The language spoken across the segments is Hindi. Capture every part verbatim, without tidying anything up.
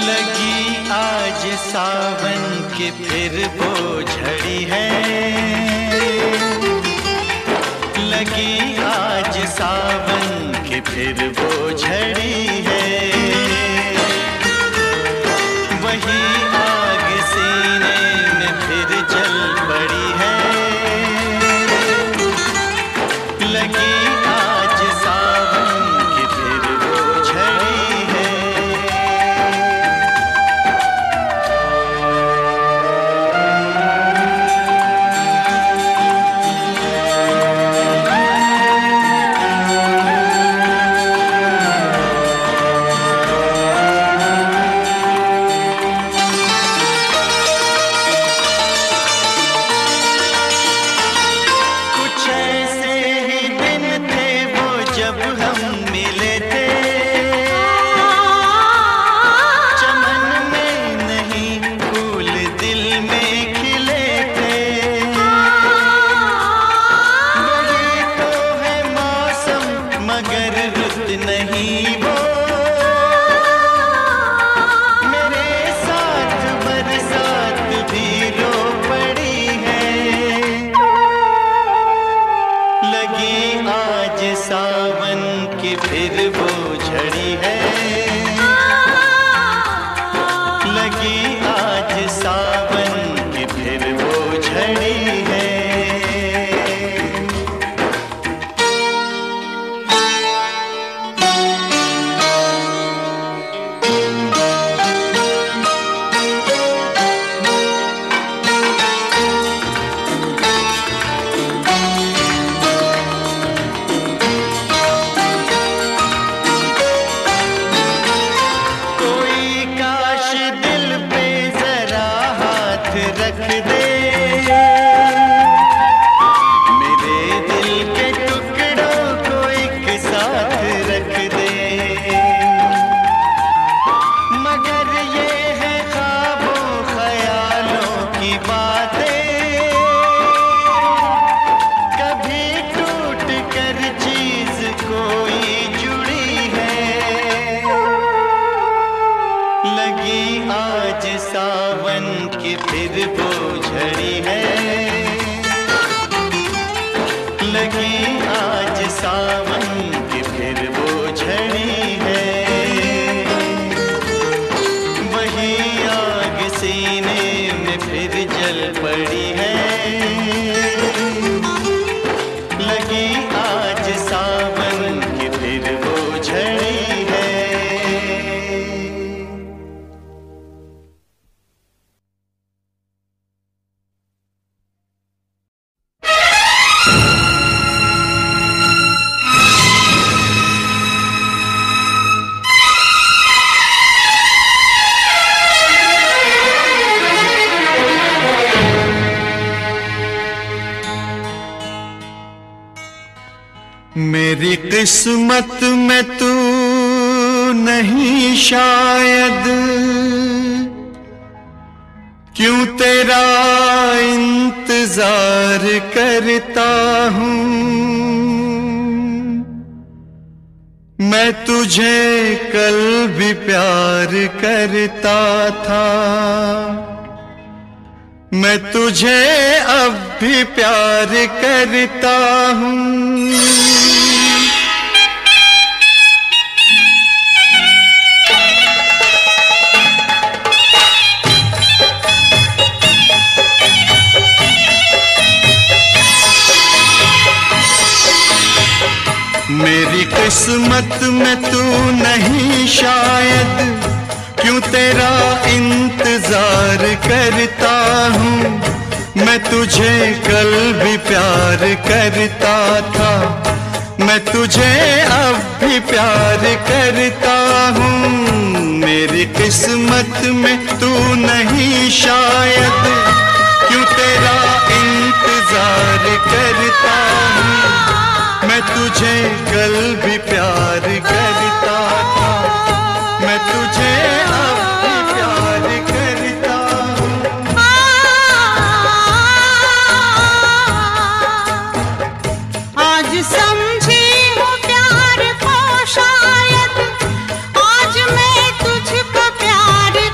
लगी आज सावन की फिर वो झड़ी है, लगी आज सावन की फिर वो झड़ी है। वही आग सीने में फिर जल पड़ी है, लगी आज सावन की फिर वो झड़ी है। मेरी किस्मत में तू नहीं शायद, क्यों तेरा इंतजार करता हूँ। मैं तुझे कल भी प्यार करता था, मैं तुझे अब भी प्यार करता हूँ। मेरी किस्मत में तू नहीं शायद, क्यों तेरा इंतजार करता हूँ। मैं तुझे कल भी प्यार करता था, मैं तुझे अब भी प्यार करता हूँ। मेरी किस्मत में तू नहीं शायद, क्यों तेरा इंतजार करता हूँ। मैं तुझे कल भी प्यार करता था, मैं तुझे अब भी प्यार करता हूँ। आज समझी हूँ प्यार को शायद, आज मैं तुझको प्यार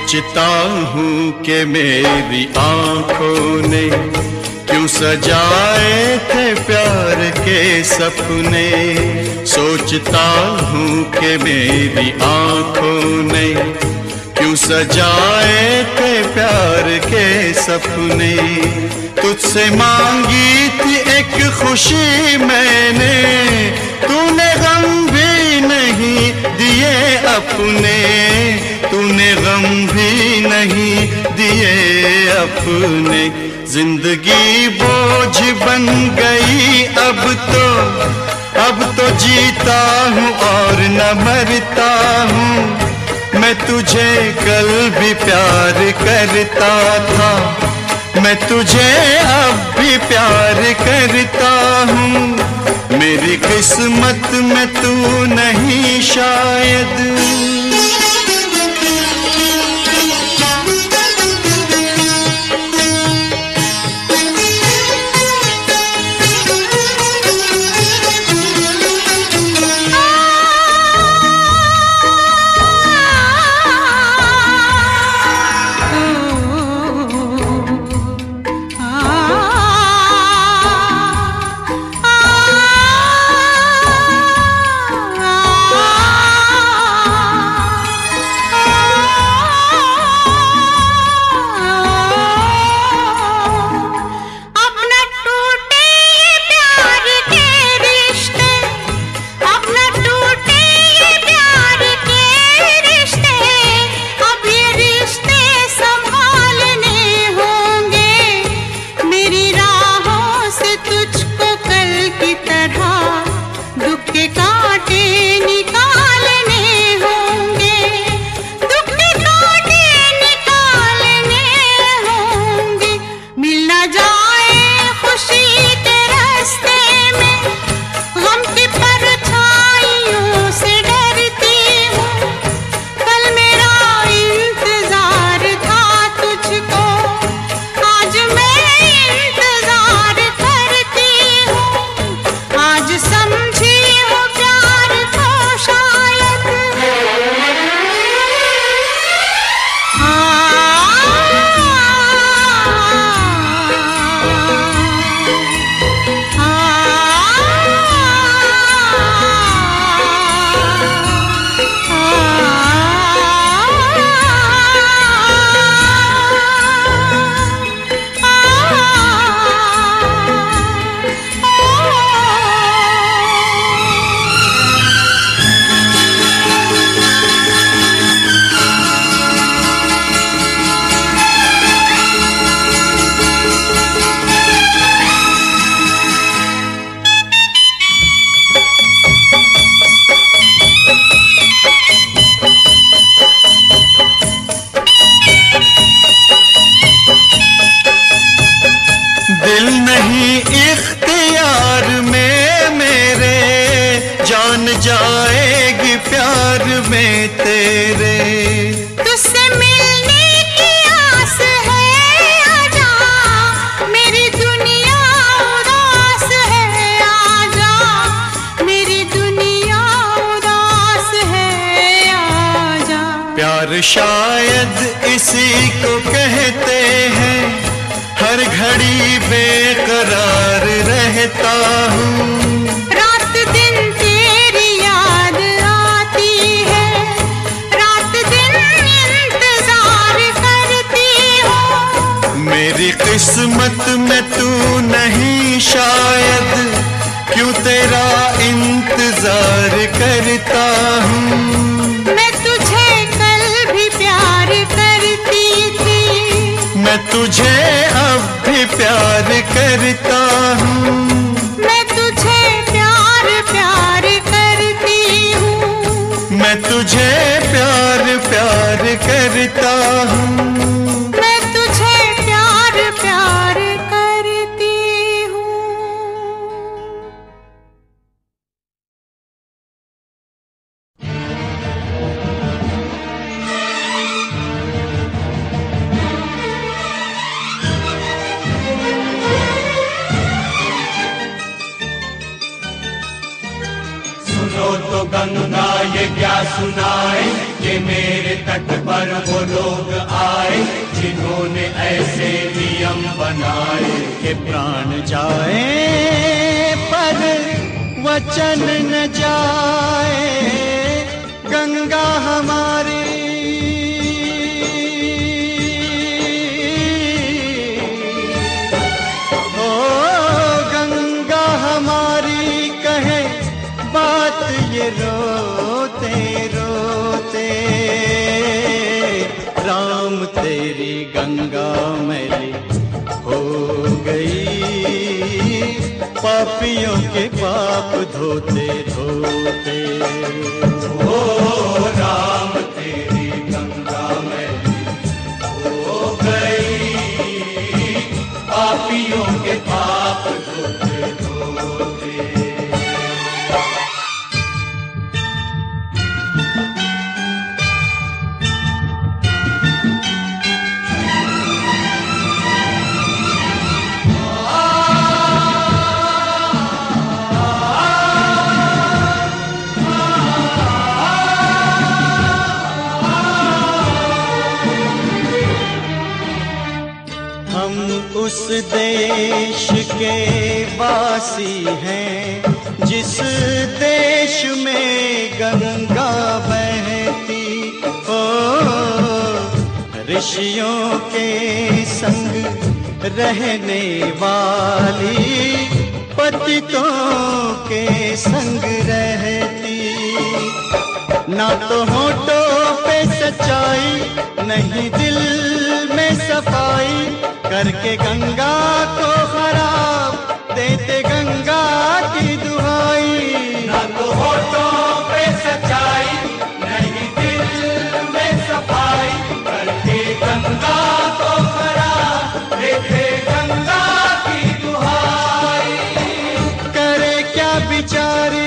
सोचता हूँ कि मेरी आंखों ने क्यों सजाए थे प्यार के सपने। सोचता हूँ कि मेरी आंखों ने क्यों सजाए थे प्यार के सपने। तुझसे मांगी थी एक खुशी मैंने, तूने गम भी नहीं दिए अपने, तूने गम भी नहीं दिए अपने। जिंदगी बोझ बन गई अब तो, अब तो जीता हूँ और न मरता हूँ। मैं तुझे कल भी प्यार करता था, मैं तुझे अब भी प्यार करता हूँ। मेरी किस्मत में तू नहीं शायद। दिल नहीं इख्तियार में मेरे, जान जाएगी प्यार में तेरे। तुझसे मिलने की आस है आजा, मेरी दुनिया उदास है आजा, मेरी दुनिया उदास है आजा। प्यार शायद इसी को कहते हैं, हर घड़ी बेकरार रहता हूँ। रात दिन तेरी याद आती है, रात दिन इंतजार करती हूँ। मेरी किस्मत में तू नहीं शायद, क्यों तेरा इंतजार करता हूँ। मैं तुझे कल भी प्यार करती थी, मैं तुझे अब भी प्यार करता हूँ। मैं तुझे प्यार प्यार करती हूँ, मैं तुझे प्यार प्यार करता हूँ। मैं तुझे प्यार प्यार करती हूँ। सुनो तो गंगा ये क्या सुनाए कि मेरे तट पर वो लोग आए जिन्होंने ऐसे नियम बनाए कि प्राण जाए पर वचन न जाए। गंगा हमारी ओ गंगा हमारी कहे बात ये रोते रोते। राम तेरी गंगा मैली हो गई पापियों के पाप धोते धोते। ओ राम तेरी गंगा मैली हो गई पापियों के पाप धोते धोते। उस देश के वासी हैं जिस देश में गंगा बहती हो। ऋषियों के संग रहने वाली पतितों के संग रहती। ना तो होठों पे सच्चाई नहीं दिल में सफाई करके गंगा को खराब देते गंगा की दुहाई। ना तो होठों पे सच्चाई नहीं दिल में सफाई करके गंगा को खराब देते गंगा की दुहाई। करे क्या बिचारी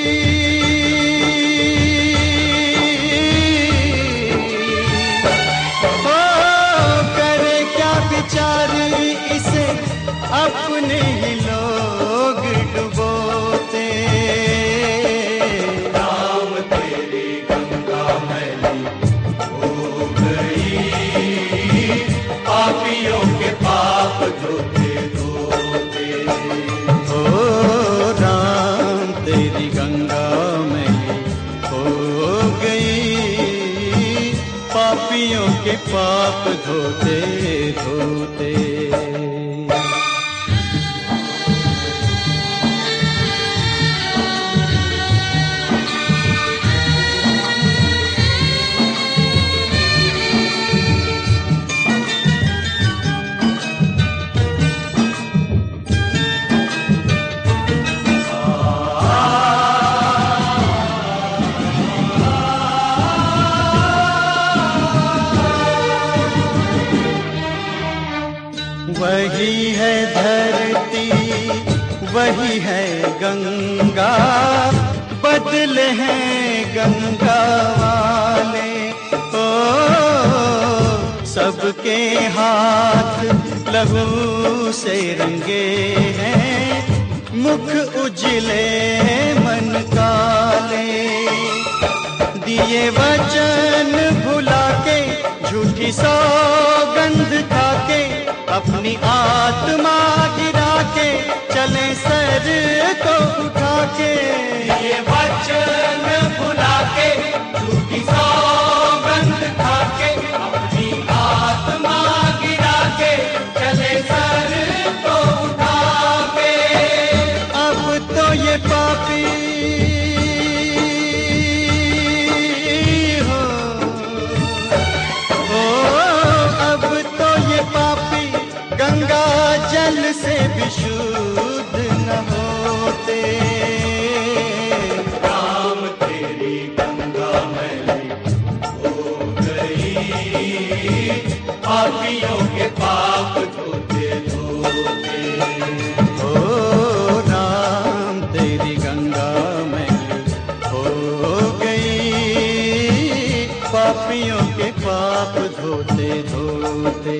इसे अपने ही लोग डुबोते। राम तेरी गंगा मैली हो गई पापियों के पाप धोते धोते। ओ राम तेरी गंगा मैली हो गई पापियों के पाप धोते धोते। वही है धरती वही है गंगा बदले हैं गंगा वाले। ओ सबके हाथ लहू से रंगे हैं मुख उजले मन काले। दिए वचन भुला के झूठी सौगंध खा के अपनी आत्मा गिरा के चले सर को उठा के। ये वचन भुला के झूठी सौगंध खा के अपनी आत्मा गिरा के चले सर को उठा के। अब तो ये पापी हो ओ अब तो ये पापी गंगा जल से भी शुद्ध न होते। राम तेरी गंगा मैली हो गई पापियों के पाप धोते धोते। ओ राम तेरी गंगा मैली हो गई पापियों के पाप धोते धोते।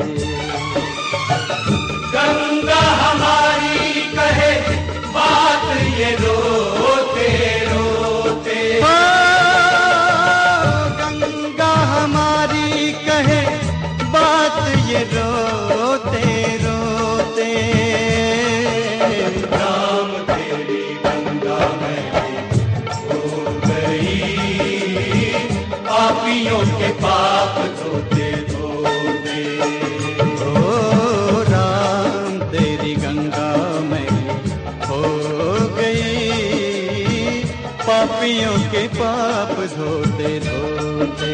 गंगा हमारी कहे बात ये रोते रोते। पापियों के पाप धोते धोते।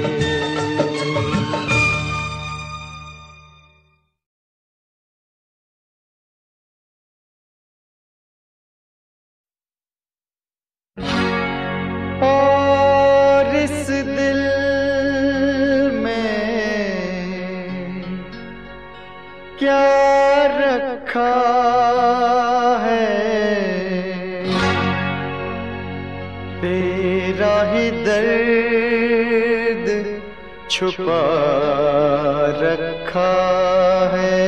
और इस दिल में क्या रखा तेरा ही दर्द छुपा रखा है,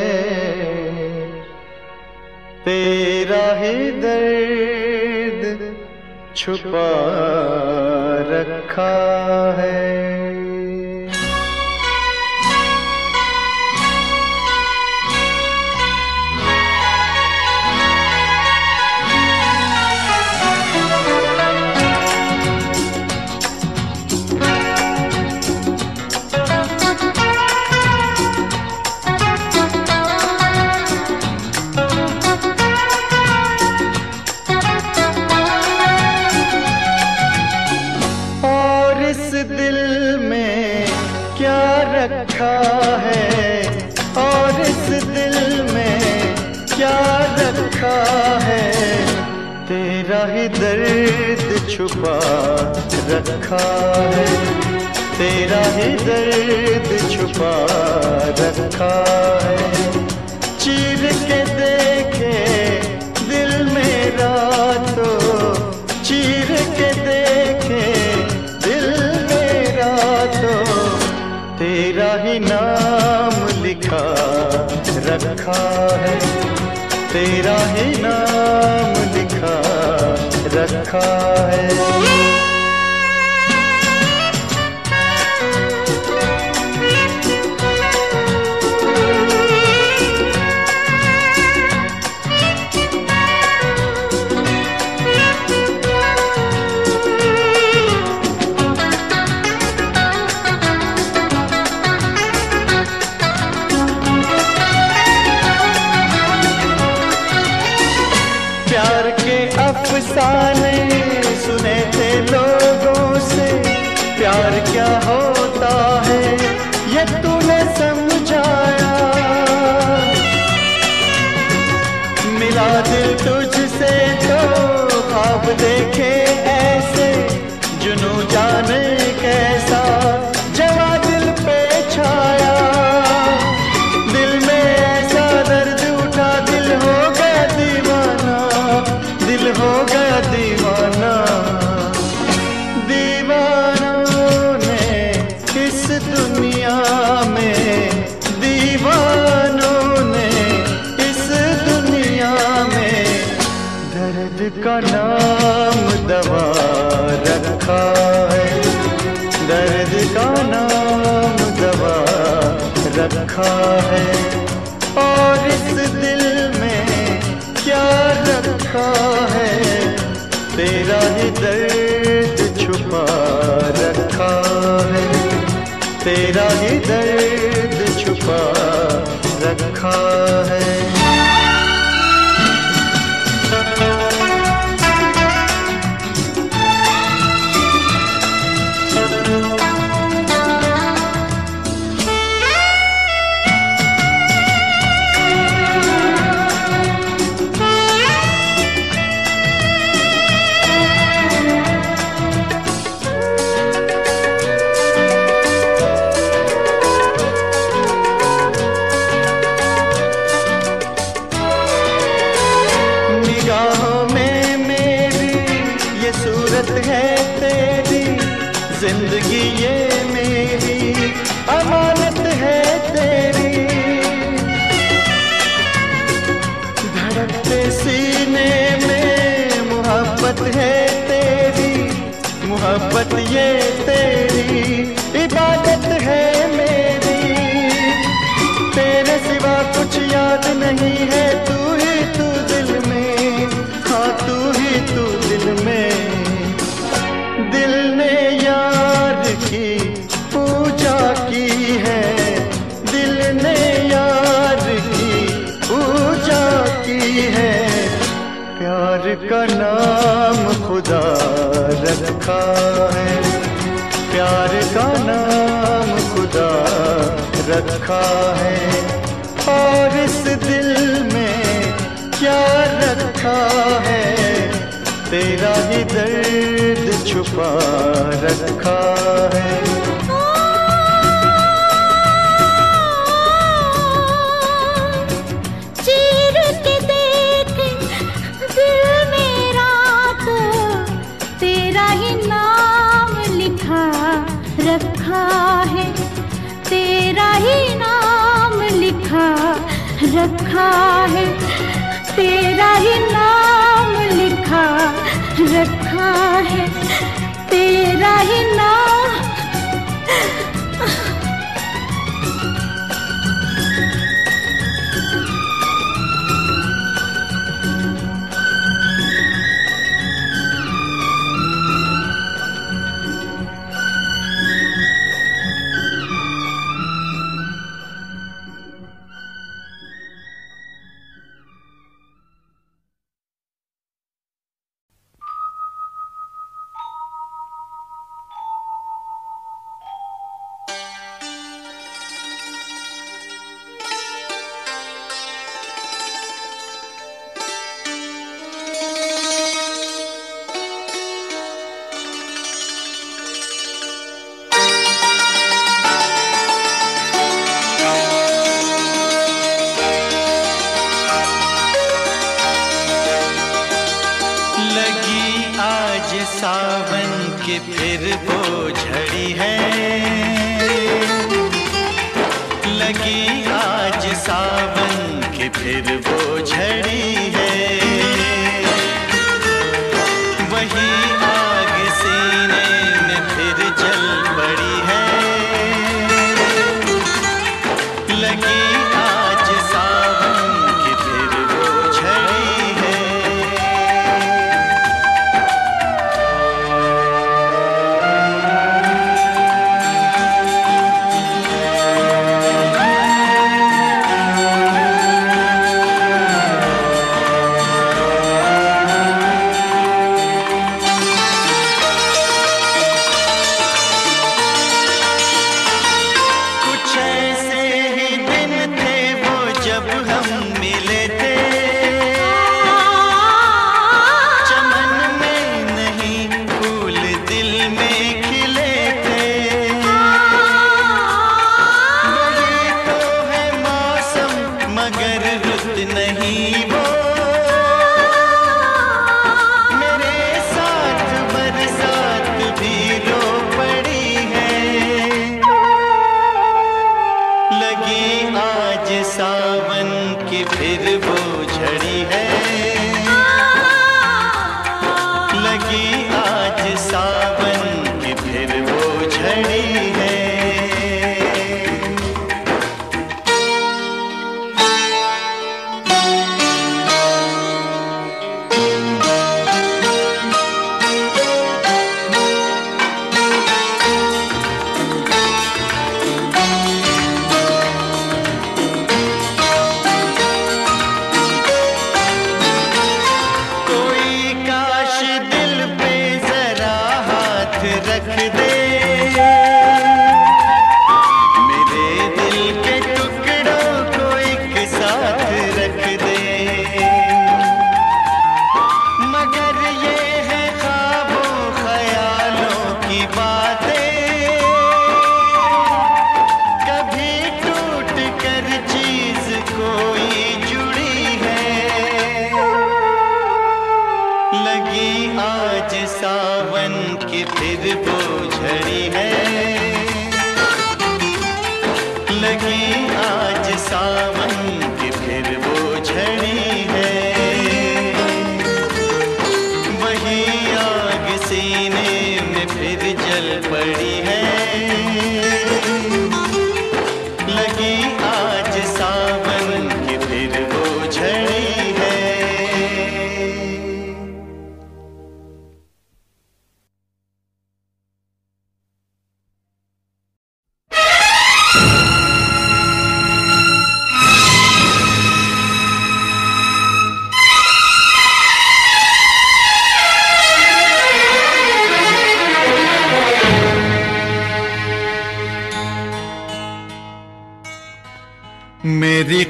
तेरा ही दर्द छुपा रखा है। रखा है और इस दिल में क्या रखा है, तेरा ही दर्द छुपा रखा है, तेरा ही दर्द छुपा रखा है। चीर के देखे दिल मेरा तो, चीर के देखे दिल मेरा तो, तेरा ही नाम लिखा रखा है, तेरा ही नाम लिखा रखा है। प्यार के अफसाने सुने थे लोगों से, प्यार क्या होता है ये तूने समझाया। मिला दिल तुझसे तो ख्वाब देखे ऐसे, जुनू जाने कैसा जवा दिल पे छाया। दिल में ऐसा दर्द उठा, दिल हो गया दीवाना, दिल हो गया दीवाना। दीवानों ने इस दुनिया में, दीवानों ने इस दुनिया में दर्द का नाम दवा रखा है, दर्द का नाम दवा रखा है। और इस दिल में क्या रखा है, तेरा ही दर्द छुपा रखा है, तेरा ही दर्द छुपा रखा है। है तेरी जिंदगी ये मेरी अमानत है तेरी, धड़कते सीने में मोहब्बत है तेरी, मोहब्बत ये तेरी इबादत है मेरी। तेरे सिवा कुछ याद नहीं है, तू ही तू दिल में, हाँ तू ही तू दिल में। दिल ने यार की पूजा की है, दिल ने यार की पूजा की है। प्यार का नाम खुदा रखा है, प्यार का नाम खुदा रखा है। और इस दिल में क्या रखा है, तेरा ही दर्द छुपा रखा है। चीर के देख दिल मेरा तो तेरा ही नाम लिखा रखा है, तेरा ही नाम लिखा रखा है, तेरा ही नाम लिखा रखा है, तेरा ही नाम। सावन की फिर वो झड़ी है, लगी आज सावन की फिर वो झड़ी है। वही आग सीने में फिर जल पड़ी है, लगी आज सावन की फिर वो झड़ी है।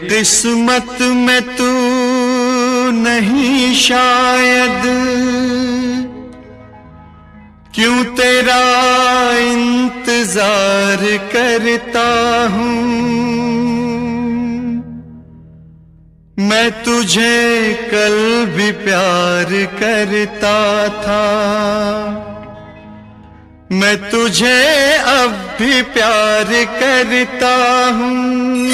किस्मत में तू नहीं शायद, क्यों तेरा इंतजार करता हूँ। मैं तुझे कल भी प्यार करता था, मैं तुझे अब भी प्यार करता हूँ।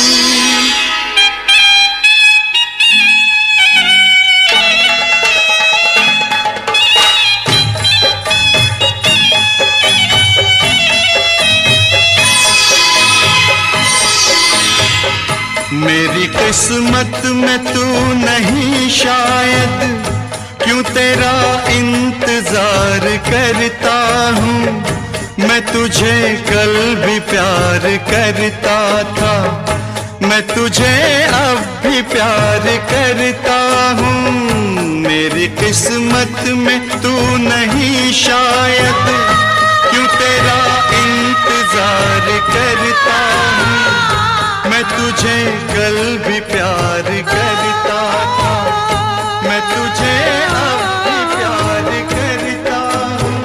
मेरी किस्मत में तू नहीं शायद, क्यों तेरा इंतजार करता हूँ। मैं तुझे कल भी प्यार करता था, मैं तुझे अब भी प्यार करता हूँ। मेरी किस्मत में तू नहीं शायद, क्यों तेरा इंतजार करता हूँ। मैं तुझे कल भी प्यार करता था, मैं तुझे अब भी प्यार करता हूँ।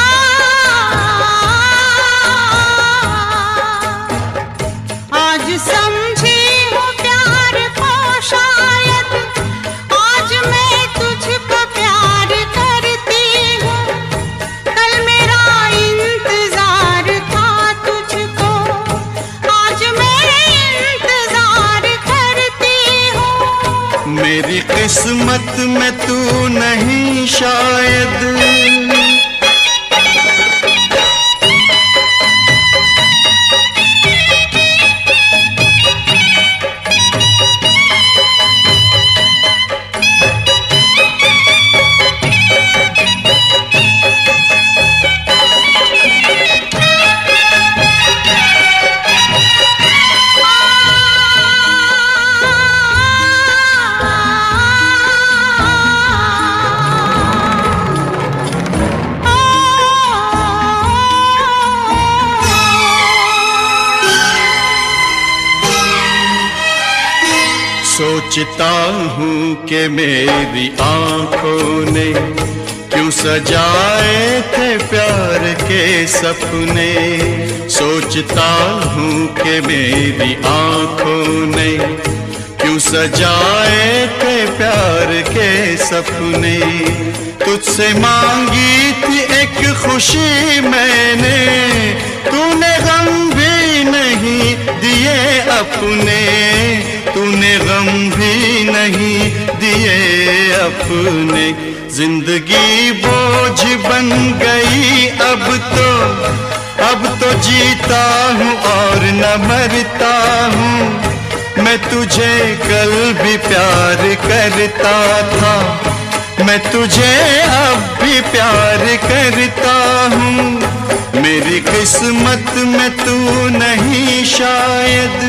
आज समझी हूँ प्यार को शायद, आज मैं तुझको प्यार करती हूँ। कल मेरा इंतजार था तुझको, आज मैं मेरी किस्मत में तू नहीं शायद। सोचता हूँ कि मेरी आँखों ने क्यों सजाए थे प्यार के सपने। सोचता हूँ कि मेरी आँखों ने क्यों सजाए थे प्यार के सपने। तुझसे मांगी थी एक खुशी मैंने, तूने गम भी नहीं दिए अपने, तूने गम भी नहीं दिए अपने। जिंदगी बोझ बन गई अब तो, अब तो जीता हूँ और न मरता हूँ। मैं तुझे कल भी प्यार करता था, मैं तुझे अब भी प्यार करता हूँ। मेरी किस्मत में तू नहीं शायद।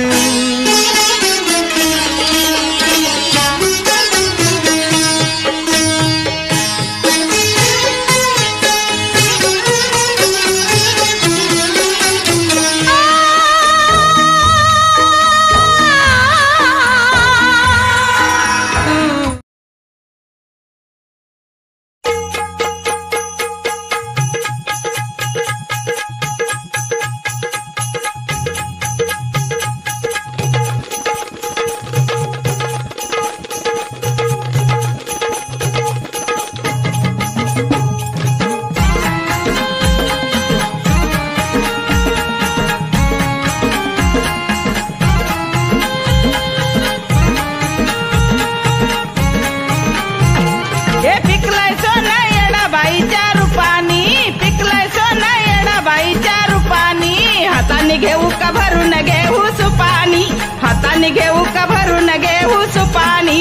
घेऊ का भरून घेऊ सुपानी, हाताने घेऊ का भरून घेऊ सुपानी।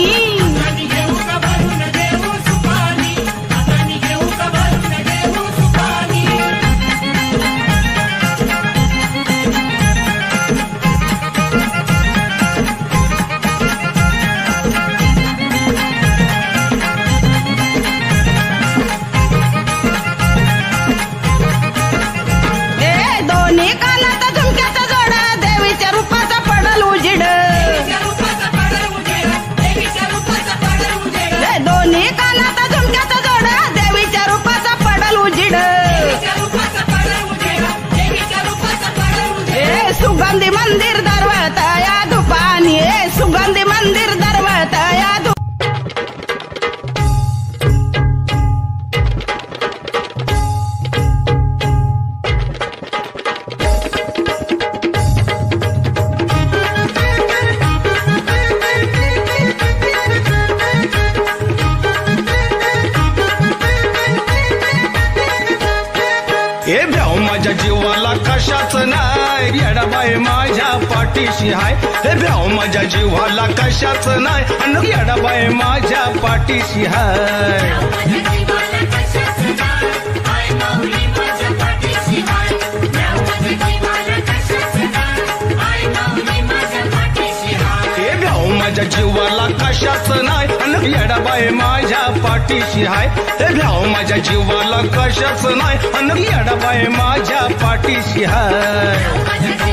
पाठीशी हाय. हे भ्याव माझ्या जीवाला कशाच नाही आणि येडाबाई माझ्या पाठीशी हाय. माझ्या जीवाला कशाच नाही आणि येडाबाई माझ्या पाठीशी हाय. हे भ्याव माझ्या जीवाला कशाच नाही आणि येडाबाई माझ्या पाठीशी हाय.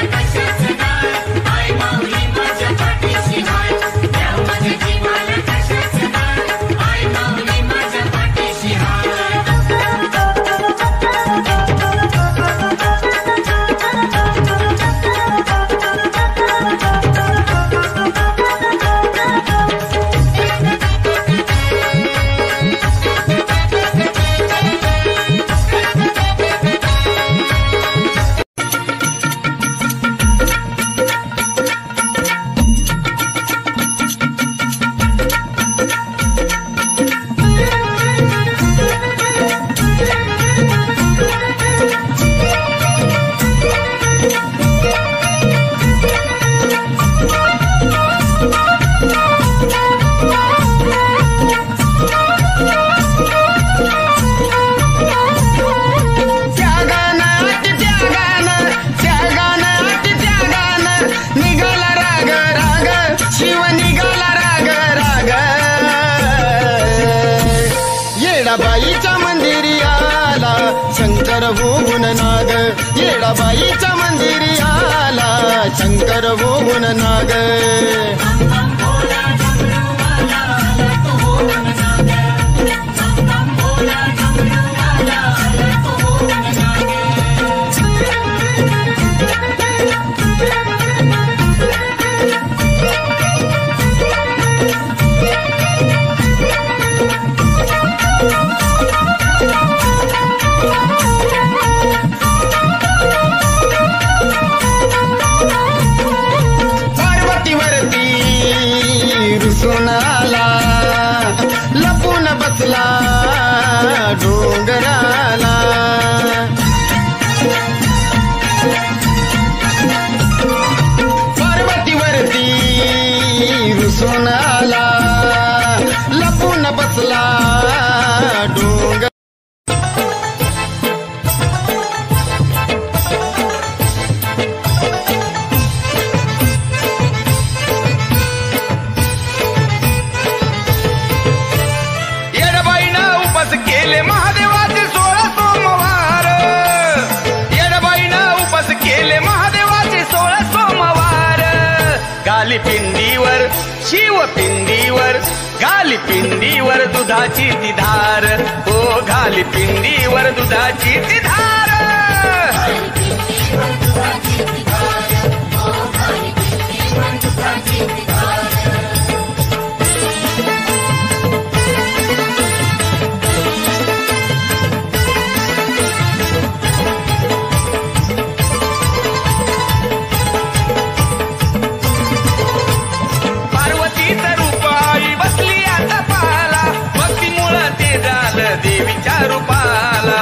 येडाबाईच्या मंदिरी आला शंकर होऊन नाग. येडाबाईच्या मंदिरी आला शंकर होऊन नाग. सोनाला लपून बसला डोंगराला. पर्वतीवरती रुसूनाला लपून बसला डोंगर. केले महादेवाचे सोळा सोमवार. येडाबाईनं उपास केले महादेवाचे सोळा सोमवार. गालीपिंडीवर शिवपिंडीवर गालीपिंडीवर दुधाची ती धार. ओ गालीपिंडीवर दुधाची ती धार. देवीच्या रूपाला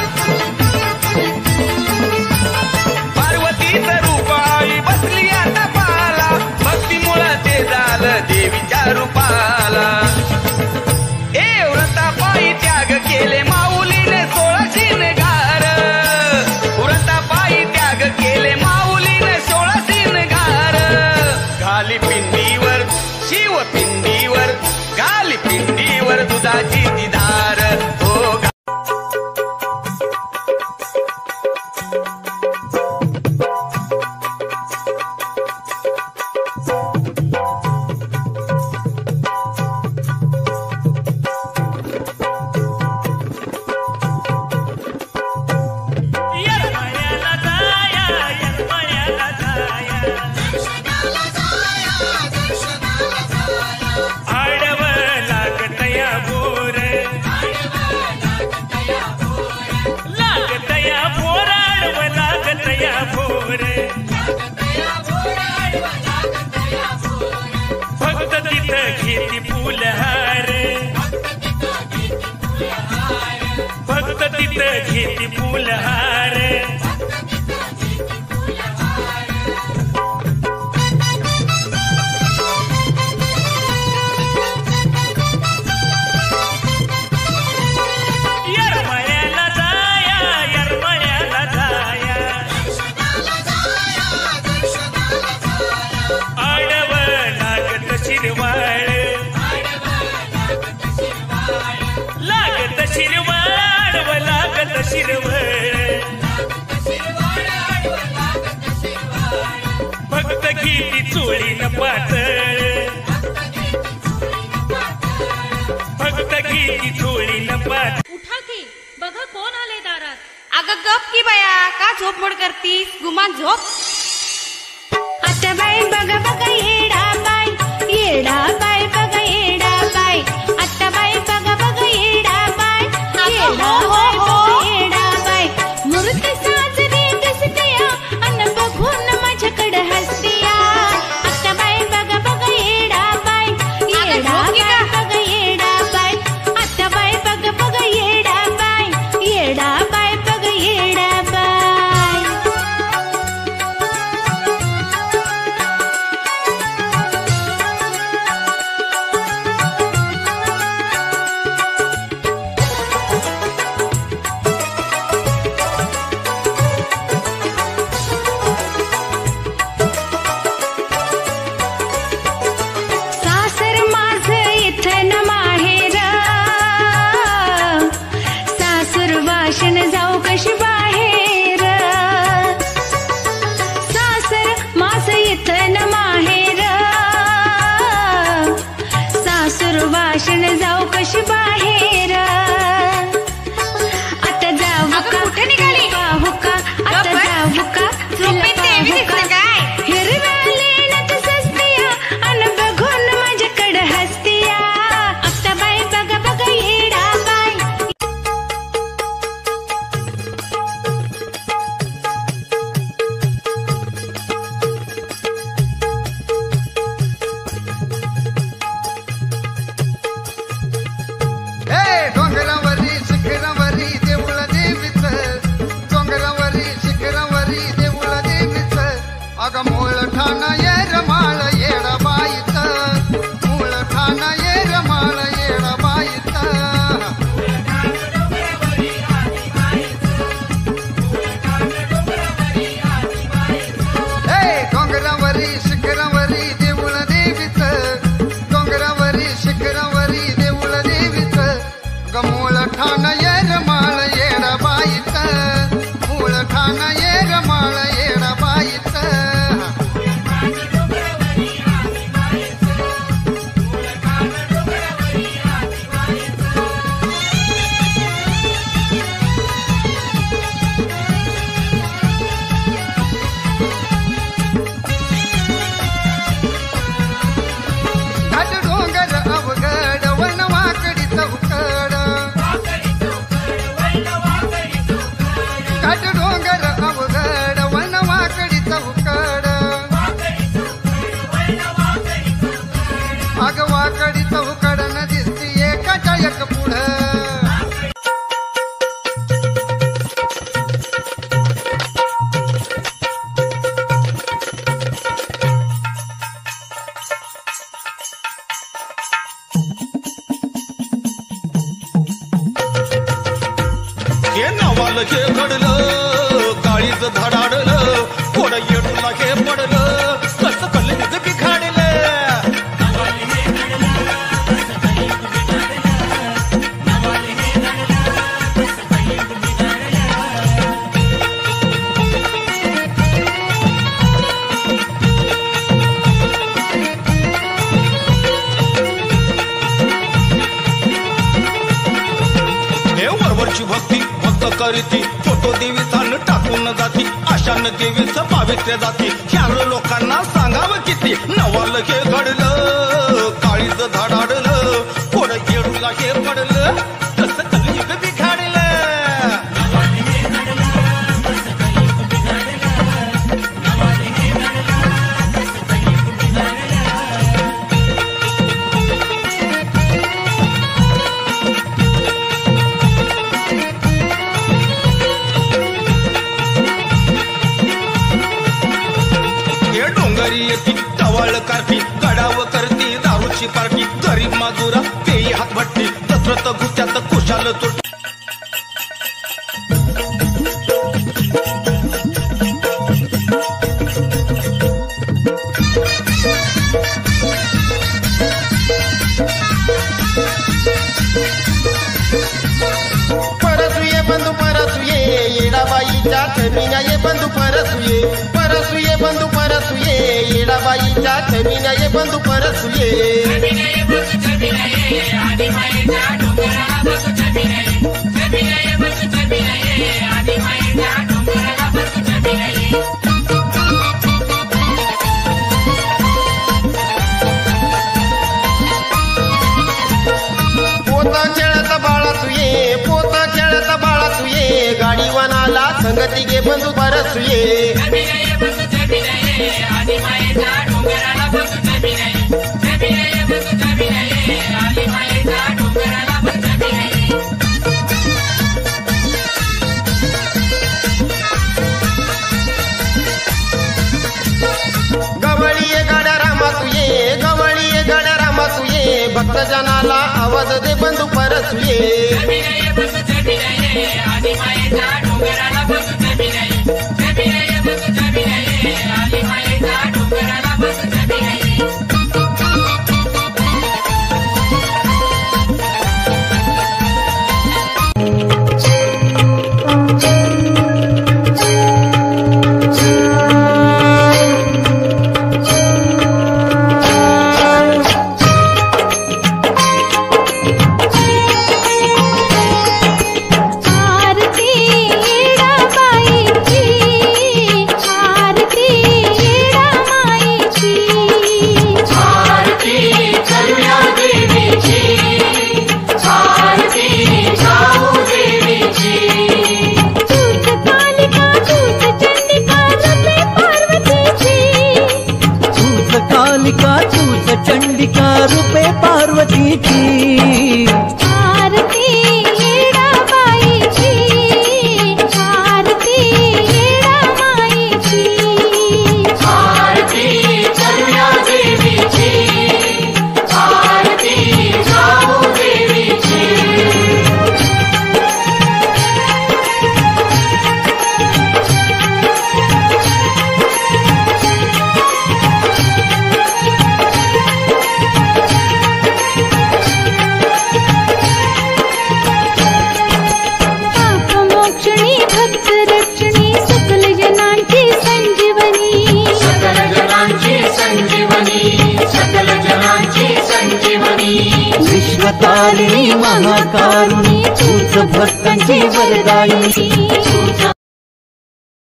पार्वतीचं रूप आई बसली आता पाला. भक्तीमुळं ते झालं देवीच्या रूपाला. ए व्रतापायी त्याग केले माऊलीने सोळा शिनगार. व्रतापायी त्याग केले माऊलीने सोळा शिनगार. गालीपिंडीवर शिवपिंडीवर गालीपिंडीवर दुधाची ती धार. भक्त तिथं घेती फुलहार. भक्त तिथं घेती फुलहार. शिरवळ फक्त घेती चोळीन पातळ फक्त घेती चोळीन पातळ. उठा की बघा कोण आले दारात. अगं गप की बाया, का झोपमोड करतीस? गुमान झोप. आता बाई बघा बघा येडा बाई येडा बाई बघा येडा बाई. आता बाई बघा बघा येडा बाई येडा बाई बघा येडा बाई. मूर्त साजरी दिसतीया अन बघून माझ्याकडे हसतीया. आता बाई बघा बघा येडा बाई येडा बाई बघा येडा बाई. आता बाई बघा बघा येडा बाई येडा बाई बघा येडा बाई. सासर माझं इथं न माहेर सासूर वाशन जाऊ कशी बाहेर. सासर माझं इथं न माहेर सासूर वाशन जाऊ कशी बाहेर. आता जाऊ का कुठे निघाली? पाहू का आता जाऊ का झोपेत देवी दिसते काय? हिरव्या लेण्यात सस्तिया अन बघून माझ्याकडे हसतिया. आता बाई बघा बघा येडा बाई. हे डोंगरावरी शिखरावरी देऊळ देवीच डोंगरावरी शिखरावरी देऊळ देवीच अग मूळ ठाण ये रमाळ येडा बाईच मूळ ठाण ये रमाळ येडा बाईच. हे डोंगरावरी शिखरावरी देऊळ देवीच डोंगरावरी शिखरावरी देऊळ देवीच गमूळ ठाण ये रमाळ येडा बाईच मूळ ठाण ये रमाळ येडा बाईच. घाट डोंगर अवघड वन वाकडी चौकड घाट डोंगर अवघड वन वाकडी चौकड अग वाकडी चौकड न दिसती एकाच्या एक पुढं. हे नवाल हे घडलं काळीच धडाडलं कोण येडूला हे पडलं कसं कल्लीच बिघाडलं. हे वरवरची भक्ती भक्त करीती फोटो देवी तान टाकून जाती आशान देवीचं पावित्र्य जाती. ह्या लोकांना सांगावं किती नवाल हे घडलं काळीच धडाडलं कोण येडूला हे पडलं कसं कलियुग बिघाडलं. हे डोंगरी येती टवाळ कारती गडाव करती दारूची पार्टी गरीब माजुरा तेही हातभट्टी दसरथ गुत्यात कुशाल तुट. परतू ये बंधू परतू बंधू परसुये परसुये बंधू परसुये येडाबाईच्या छबिना ये बंधू परसुये पोता खेळत बाळा तुये पोता खेळत बाळा तुये गाडीवानाला संगती गे बंधू परसुये गवळीये गाड्या रामा तुये गवळीये गाड्या रामा तुये भक्त जनाला आवाज दे बंधू परसुये चंडिका रूपे पार्वतीची आरती येडाबाईची आरती येडाबाईची आरती करूया देवीची आरती जाऊ देवीची विश्वतारिणी महाकारुणी तूच भक्तांची वरदायिनी